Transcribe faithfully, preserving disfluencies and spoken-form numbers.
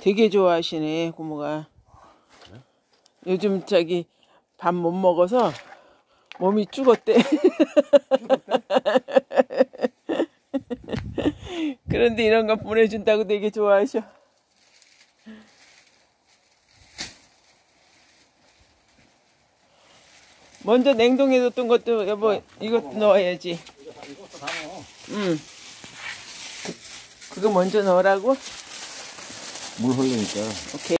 되게 좋아하시네, 고모가. 그래? 요즘 저기 밥 못 먹어서 몸이 죽었대. 그런데 이런 거 보내준다고 되게 좋아하셔. 먼저 냉동해 뒀던 것도 여보 어, 이것도 어, 넣어야지. 이거 다, 이것도 다 넣어. 응. 그거 먼저 넣으라고? 물 흘리니까. 오케이.